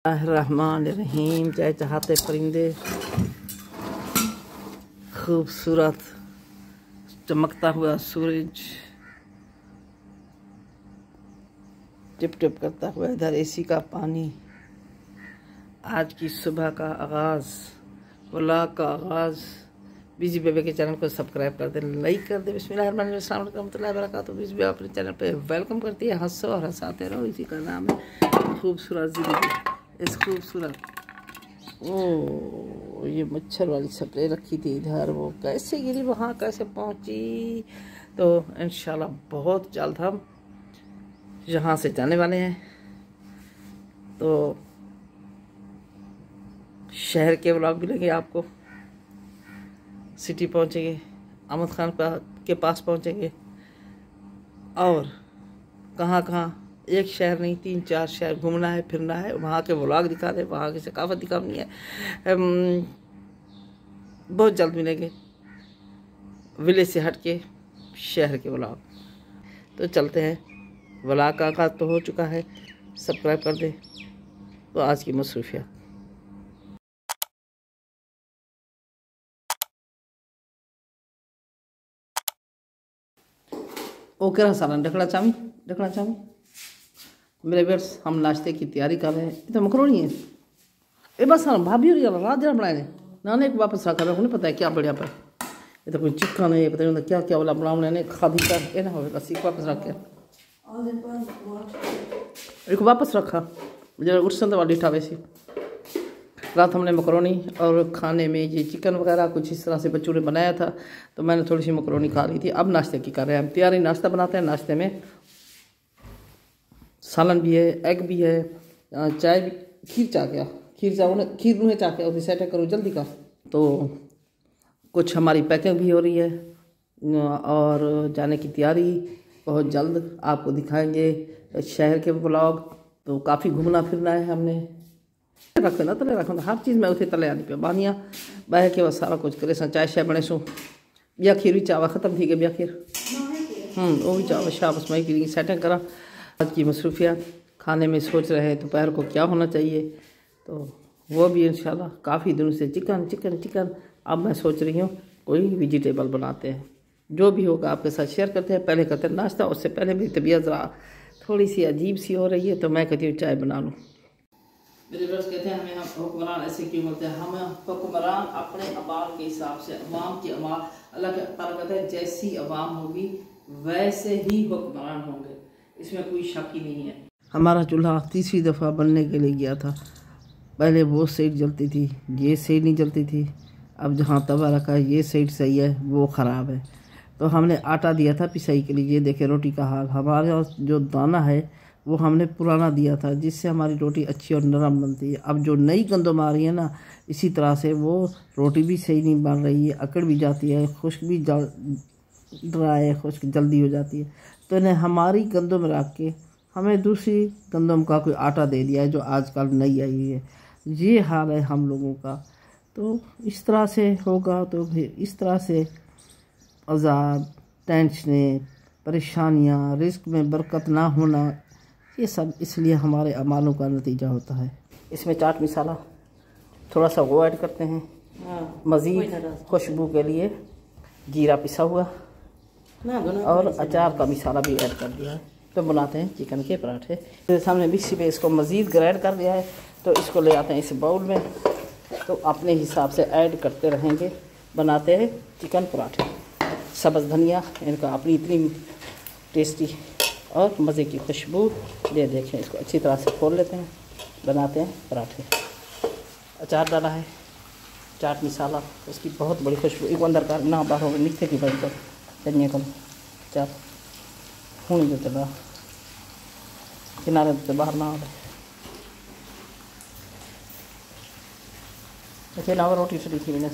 रहमान चहचहाते परिंदे, खूबसूरत चमकता हुआ सूरज, टिप टिप करता हुआ इधर एसी का पानी। आज की सुबह का आगाज़, व्लॉग का आगाज़। बिजी बेबे के चैनल को सब्सक्राइब कर दे, लाइक कर दे। बिस्मिल्लाहिर्रहमानिर्रहीम रहमतुल्लाहि व बरकातहू। बिजी बेबे अपने चैनल पे वेलकम करती है। हंसो और हंसाते रहो, इसी का नाम है खूबसूरत ज़िंदगी। इस खूबसूरत ये मच्छर वाली स्प्रे रखी थी इधर, वो कैसे गिरी, वहाँ कैसे पहुँची। तो इंशाल्लाह बहुत जल्द हम यहाँ से जाने वाले हैं। तो शहर के व्लॉग मिलेंगे आपको। सिटी पहुँचेंगे, अहमद खान के पास पहुँचेंगे, और कहाँ कहाँ, एक शहर नहीं 3-4 शहर घूमना है, फिरना है, वहाँ के व्लॉग दिखा दे, वहाँ की सकाफत दिखानी है। बहुत जल्द मिलेंगे विलेज से हट के शहर के व्लॉग। तो चलते हैं, व्लॉग का आगाज़ तो हो चुका है, सब्सक्राइब कर दे। तो आज की मसरूफियत, ओके रहा सालन ढकना चामी मेरे बेट्स। हम नाश्ते की तैयारी कर रहे हैं। ये तो मकरोनी है, ये बस हाँ भाभी हो रही है, रात दिन बनाए नाने को वापस रखा रहा, उन्हें पता है क्या बढ़िया पर। ये तो कोई चिकन है, पता नहीं क्या क्या वाला बनाऊँ ने खादी का, ये ना हो बस एक वापस रख के एक वापस रखा जब उठ तो वाली उठा। वैसी रात हमने मकरोनी और खाने में ये चिकन वगैरह कुछ इस तरह से बच्चों ने बनाया था, तो मैंने थोड़ी सी मकरोनी खा ली थी। अब नाश्ते की कर रहे हैं हम तैयारी, नाश्ता बनाते हैं। नाश्ते में सालन भी है, एग भी है, चाय भी, खीर उन्हें चाह के उसे सेट करो जल्दी का। तो कुछ हमारी पैकिंग भी हो रही है और जाने की तैयारी। बहुत जल्द आपको दिखाएंगे शहर के व्लॉग। तो काफ़ी घूमना फिरना है हमने। रखो ना तले रखो, हर चीज़ में उसे तले आनी पे बानिया बह के बस सारा कुछ करे। चाय शाय बने सो बिया खीर भी चावा ख़त्म थी गई, बिया खीर वो भी चावा शाबस मई की सेटिंग करा। आज की मसरूफियात खाने में सोच रहे हैं दोपहर को क्या होना चाहिए, तो वो भी इंशाल्लाह काफ़ी दिनों से चिकन। अब मैं सोच रही हूँ कोई वेजिटेबल बनाते हैं, जो भी होगा आपके साथ शेयर करते हैं। पहले करते हैं नाश्ता, उससे पहले मेरी तबीयत ज़रा थोड़ी सी अजीब सी हो रही है, तो मैं कहती हूँ चाय बना लूँ। मेरे दोस्त कहते हैं हमें हम हुक्मरान ऐसे क्यों बोलते हैं। हम हुक्मरान अपने अवाम के हिसाब से, अवाम की अवाम अल्लाह ताला कहते हैं जैसी अवाम होगी वैसे ही हुक्मरान होंगे, इसमें कोई शक ही नहीं है। हमारा चूल्हा तीसरी दफ़ा बनने के लिए गया था। पहले वो साइड जलती थी, ये साइड नहीं जलती थी। अब जहाँ तवा रखा है ये साइड सही है, वो ख़राब है। तो हमने आटा दिया था पिसाई के लिए। ये देखे रोटी का हाल, हमारे जो दाना है वो हमने पुराना दिया था, जिससे हमारी रोटी अच्छी और नरम बनती है। अब जो नई गंदम आ रही है ना, इसी तरह से वो रोटी भी सही नहीं बन रही है, अकड़ भी जाती है, खुश्क भी ड्राई है, खुश्क जल्दी हो जाती है। तो इन्हें हमारी गंदम रख के हमें दूसरी गंदम का कोई आटा दे दिया है जो आजकल नई आई है। ये हाल है हम लोगों का। तो इस तरह से होगा तो फिर इस तरह से अज़ाब, टेंशनें, परेशानियाँ, रिस्क में बरकत ना होना, ये सब इसलिए हमारे अमालों का नतीजा होता है। इसमें चाट मसाला थोड़ा सा वो ऐड करते हैं मज़ीद खुशबू के लिए, जीरा पिसा हुआ और अचार का मसाला भी ऐड कर दिया है। तो बनाते हैं चिकन के पराठे। तो सामने मिक्सी पे इसको मज़ीद ग्राइंड कर दिया है, तो इसको ले आते हैं इस बाउल में। तो अपने हिसाब से ऐड करते रहेंगे, बनाते हैं चिकन पराठे। सब्ज़ धनिया, इनका अपनी इतनी टेस्टी और मज़े की खुशबू। ये देखें, इसको अच्छी तरह से खोल लेते हैं, बनाते हैं पराठे। अचार डाला है, चाट मसाला, उसकी बहुत बड़ी खुशबू। एक अंदर का ना बाहर हो नीचे की बड़ी कर धनिया को चार हूँ जो चला किनारे तो बाहर ना हो अच्छे ना रोटी छोटी थी मैंने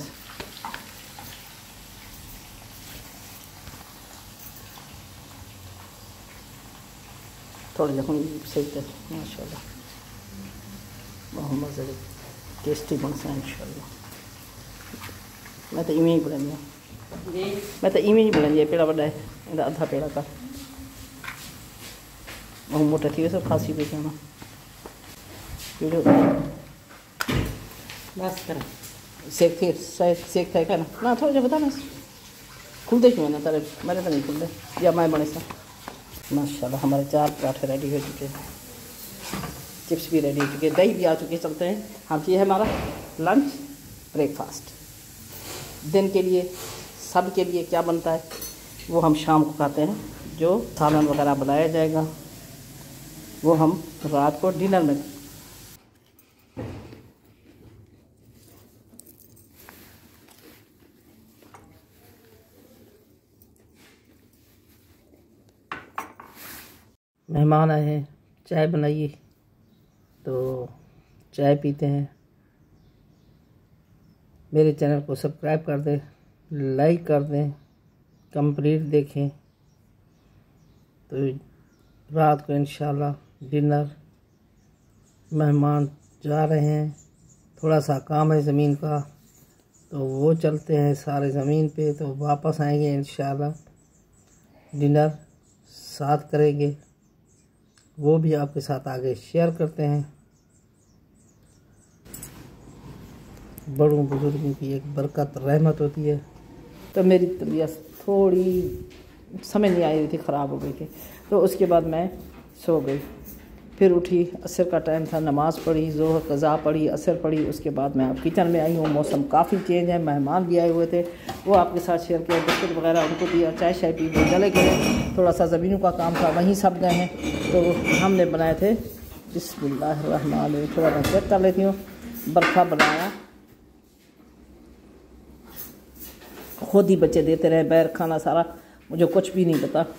थोड़ी जखन सही थे माशाल्लाह, बहुत मज़े टेस्टी बन सा इंशाल्लाह। मैं तो इवें ही बनाई पेड़ा बड़ा है, आधा पेड़ा का बहुत मोटा थी वैसे खांसी पे जाना। वीडियो बस कर सेक थे सेक थे क्या ना थोड़ा जो बता ना खुल दे क्यों ना तारे मैंने तो नहीं खुल दे या मैं बने सा माशाल्लाह हमारे 4 पराठे रेडी हो चुके हैं, चिप्स भी रेडी हो चुके हैं, दही भी आ चुके। चलते हैं हम, ये है हमारा लंच ब्रेकफास्ट। दिन के लिए सब के लिए क्या बनता है वो हम शाम को खाते हैं। जो सालन वगैरह बनाया जाएगा वो हम रात को डिनर में। मेहमान आए हैं, चाय बनाइए, तो चाय पीते हैं। मेरे चैनल को सब्सक्राइब कर दें, लाइक कर दें, कंप्लीट देखें। तो रात को इंशाल्लाह डिनर, मेहमान जा रहे हैं, थोड़ा सा काम है ज़मीन का, तो वो चलते हैं सारे ज़मीन पे, तो वापस आएंगे इंशाल्लाह, डिनर साथ करेंगे, वो भी आपके साथ आगे शेयर करते हैं। बड़ों बुजुर्गों की एक बरकत रहमत होती है। तो मेरी तबीयत थोड़ी समझ नहीं आई रही थी, ख़राब हो गई थी, तो उसके बाद मैं सो गई। फिर उठी, असर का टाइम था, नमाज़ पढ़ी, ज़ोहर कज़ा पढ़ी, असर पढ़ी। उसके बाद मैं अब किचन में आई हूँ। मौसम काफ़ी चेंज है, मेहमान भी आए हुए थे, वो आपके साथ शेयर किया, बिस्कुट वगैरह उनको दिया, चाय शाय पी के चले गए। थोड़ा सा ज़मीनों का काम था, वहीं सब गए हैं। तो हमने बनाए थे बिस्मिल्लाहिर्रहमानिर्रहीम, थोड़ा मैं चेक कर लेती हूँ। बरखा बनाया, खुद ही बच्चे देते रहे, बैर खाना सारा, मुझे कुछ भी नहीं पता।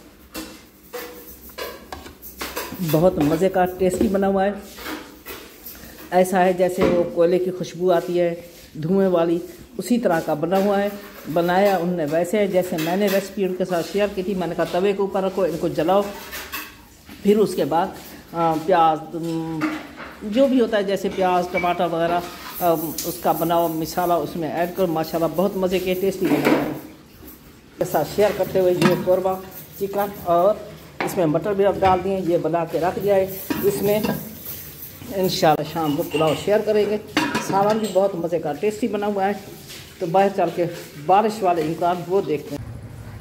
बहुत मज़े का टेस्टी बना हुआ है। ऐसा है जैसे वो कोयले की खुशबू आती है धुएं वाली, उसी तरह का बना हुआ है। बनाया उन्होंने वैसे है जैसे मैंने रेसिपी उनके साथ शेयर की थी। मैंने कहा तवे के ऊपर रखो, इनको जलाओ, फिर उसके बाद प्याज जो भी होता है जैसे प्याज टमाटर वगैरह उसका बनाओ, मसाला उसमें ऐड करो। माशाल्लाह बहुत मज़े के टेस्टी बना है। के साथ शेयर करते हुए ये कोरमा चिकन और इसमें मटर भी अब डाल दिए, ये बना के रख दिया है। इसमें इंशाल्लाह शाम को पुलाव शेयर करेंगे। सालन भी बहुत मज़े का टेस्टी बना हुआ है। तो बाहर चल के बारिश वाले इम्कान वो देखते हैं।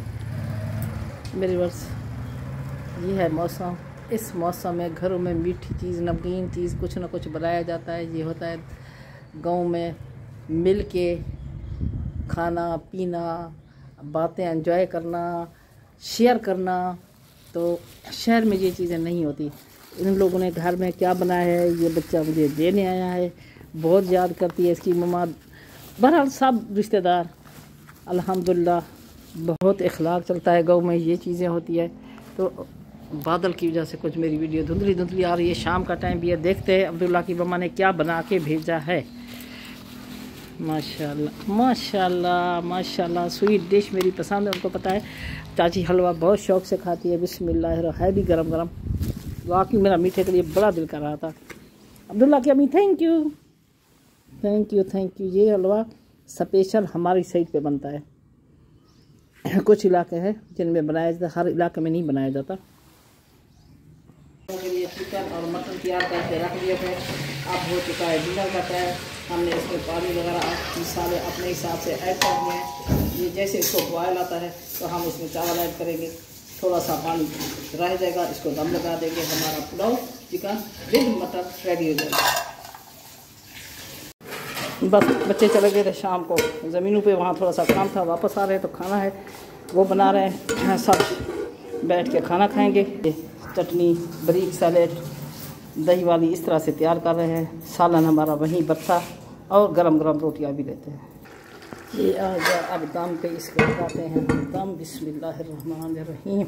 मेरे वर्ष ये है मौसम। इस मौसम में घरों में मीठी चीज़, नमकीन चीज़ कुछ ना कुछ बनाया जाता है। ये होता है गाँव में मिल के खाना पीना, बातें एंजॉय करना, शेयर करना। तो शहर में ये चीज़ें नहीं होती। इन लोगों ने घर में क्या बनाया है, ये बच्चा मुझे देने आया है, बहुत याद करती है इसकी मम्मा। बहरहाल सब रिश्तेदार अल्हम्दुलिल्लाह बहुत इखलाक चलता है गाँव में, ये चीज़ें होती है। तो बादल की वजह से कुछ मेरी वीडियो धुंधली धुंधली आ रही है। शाम का टाइम भी है, देखते हैं अब्दुल्ला की मम्मा ने क्या बना के भेजा है। माशाल्लाह माशाल्लाह माशाल्लाह, स्वीट डिश मेरी पसंद है, उनको पता है। चाची हलवा बहुत शौक़ से खाती है। बिस्मिल्लाह, है भी गरम गरम। वाकई मेरा मीठे के लिए बड़ा दिल कर रहा था। अब्दुल्ला की अम्मी thank you thank you thank you. ये हलवा स्पेशल हमारी साइड पे बनता है। कुछ इलाके हैं जिनमें बनाया जाता है, हर इलाके में नहीं बनाया जाता। के लिए चिकन और मटन तैयार करके रख दिए थे। अब हो चुका है डिनर का टाइम। हमने इसमें पानी वगैरह मसाले अपने हिसाब से ऐड कर दिए हैं। ये जैसे इसको बॉयल आता है तो हम इसमें चावल ऐड करेंगे, थोड़ा सा पानी रह जाएगा, इसको दम लगा देंगे। हमारा pulao chicken with mutton ready हो जाएगा। बस बच्चे चले गए थे शाम को ज़मीनों पे, वहाँ थोड़ा सा काम था, वापस आ रहे हैं तो खाना है वो बना रहे हैं। सब बैठ के खाना खाएंगे। चटनी, बरीक सैलेड, दही वाली इस तरह से तैयार कर रहे हैं। सालन हमारा वहीं बत्ता और गरम गरम रोटियां भी देते हैं। ये आ गया, अब दम पे इसको लगाते हैं दम। बिस्मिल्लाहिर्रहमानिर्रहीम।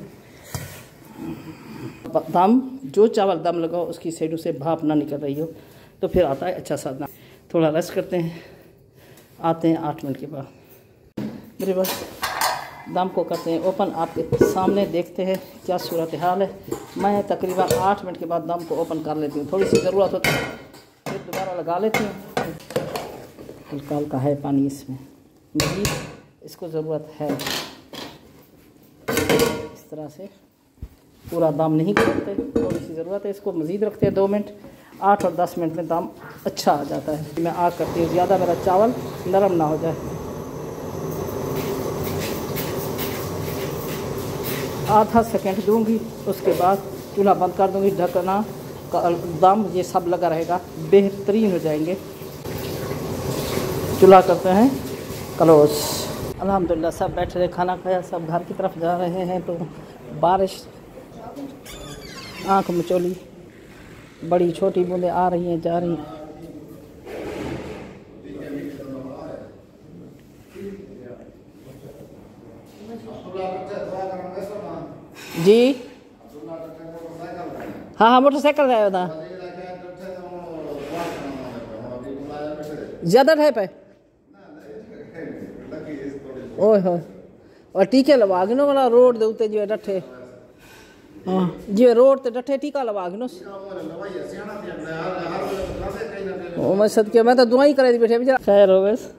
दम जो चावल दम लगाओ उसकी साइडों से भाप ना निकल रही हो तो फिर आता है अच्छा सा दम। थोड़ा रेस्ट करते हैं, आते हैं 8 मिनट के बाद। मेरे पास दम को करते हैं ओपन, आपके सामने देखते हैं क्या सूरत हाल है। मैं तकरीबन 8 मिनट के बाद दम को ओपन कर लेती हूँ। थोड़ी सी ज़रूरत होती है फिर दोबारा लगा लेती हूँ। हल्का हल्का है पानी इसमें, जी इसको ज़रूरत है। इस तरह से पूरा दम नहीं करते, थोड़ी सी ज़रूरत है। इसको मज़ीद रखते हैं 2 मिनट 8 और 10 मिनट में दम अच्छा आ जाता है। मैं आग करती हूँ, ज़्यादा मेरा चावल नरम ना हो जाए। आधा सेकंड दूंगी, उसके बाद चूल्हा बंद कर दूंगी। ढकना का दम ये सब लगा रहेगा, बेहतरीन हो जाएंगे। चूल्हा करते हैं क्लोज। अल्हम्दुलिल्लाह सब बैठे रहे, खाना खाया, सब घर की तरफ जा रहे हैं। तो बारिश आँख मचोली, बड़ी छोटी बूंदें आ रही हैं, जा रही हैं। जी हाँ हाँ, मोटरसाइकिल है उधर ज़्यादा है पे ओए हो। और टीके लवा गिनो वाला रोड दे उत्ते जो डठे। हाँ जी, रोड ते डठे टीका लवा गिनो। ओ मैं सदके मैं तो दुआई करे दी बैठे बेचारा। खैर हो बस।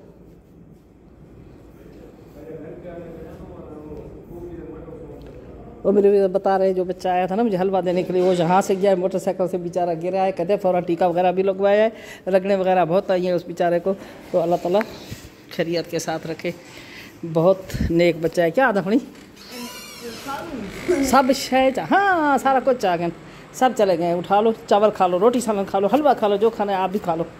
वो मेरे बता रहे जो बच्चा आया था ना मुझे हलवा देने के लिए, वो जहाँ से गया मोटरसाइकिल से बेचारा गिरा है। कहते फ़ौरन टीका वगैरह भी लगवाया है, लगने वगैरह बहुत आई हैं उस बेचारे को। तो अल्लाह ताला खैरियत के साथ रखे। बहुत नेक बच्चा है। क्या आधा खड़ी सब शय हाँ सारा कुछ आ गया, सब चले गए। उठा लो, चावल खा लो, रोटी सालन खा लो, हलवा खा लो, जो खाना है आप भी खा लो।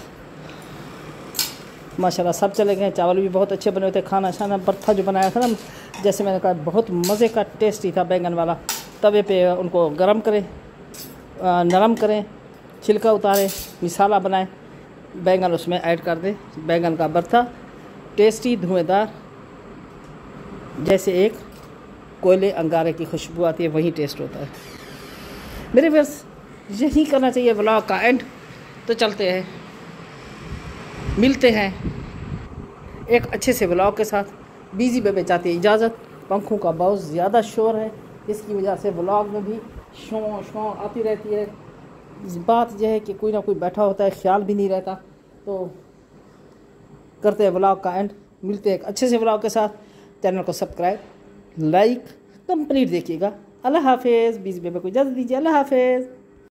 माशाल्लाह सब चले गए। चावल भी बहुत अच्छे बने हुए थे। खाना शाना बर्था जो बनाया था ना, जैसे मैंने कहा बहुत मज़े का टेस्टी था बैंगन वाला। तवे पे उनको गरम करें, नरम करें, छिलका उतारें, मिसाला बनाएं, बैंगन उसमें ऐड कर दें। बैंगन का बर्था टेस्टी, धुएंदार, जैसे एक कोयले अंगारे की खुशबू आती है वही टेस्ट होता है। मेरे व्यूअर्स यही करना चाहिए व्लॉग का एंड। तो चलते हैं, मिलते हैं एक अच्छे से व्लॉग के साथ। बिजी बेबे चाहती है इजाज़त। पंखों का बहुत ज़्यादा शोर है, इसकी वजह से व्लॉग में भी शो आती रहती है। इस बात यह है कि कोई ना कोई बैठा होता है, ख्याल भी नहीं रहता। तो करते हैं व्लॉग का एंड, मिलते हैं एक अच्छे से व्लॉग के साथ। चैनल को सब्सक्राइब, लाइक, कंप्लीट देखिएगा। अल्लाह हाफिज़। बिजी बेबे को इजाज़त दीजिए। अल्लाह हाफिज़।